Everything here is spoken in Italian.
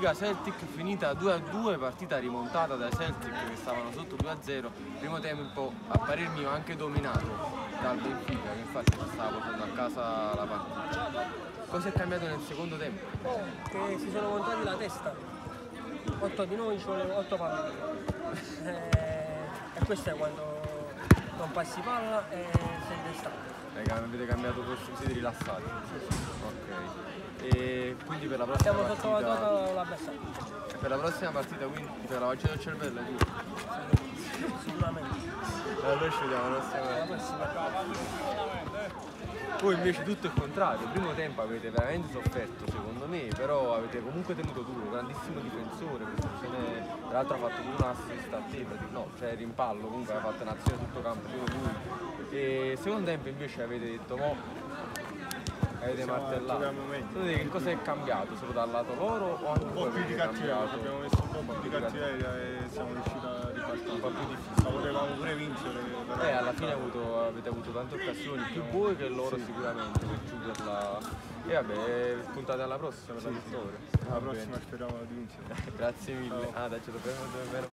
Liga-Celtic finita 2-2, partita rimontata dai Celtic che stavano sotto 2-0, primo tempo a parer mio anche dominato dal Benfica che infatti si stava portando a casa la partita. Cosa è cambiato nel secondo tempo? Che si sono montati la testa, 8 di noi ci volevano 8 palline e questo è quando non passi palla e sei testato. Avete cambiato questo, siete rilassati? Sì. Ok. E quindi per la prossima abbiamo partita... sottovalutato l'avversario. E per la prossima partita quindi per la lavaggio del cervello Sicuramente. Allora ci vediamo la prossima. Voi invece tutto il contrario, il primo tempo avete veramente sofferto secondo me, però avete comunque tenuto duro, grandissimo difensore, tra l'altro ha fatto pure un assist a te, no, cioè rimpallo, comunque ha fatto un'azione tutto campo pure lui. E secondo tempo invece avete detto avete martellato. Che cosa è cambiato? Solo dal lato loro o anche un po' più di cattiveria, abbiamo messo un po' più di cattiveria e siamo riusciti a ripartire. Un po' più difficile. Potevamo pure vincere. Alla fine avete avuto tante occasioni, più voi che loro sicuramente per chiuderla. E vabbè, puntate alla prossima per la vittoria. La prossima speriamo di vincere. Grazie mille. Dai, ci dobbiamo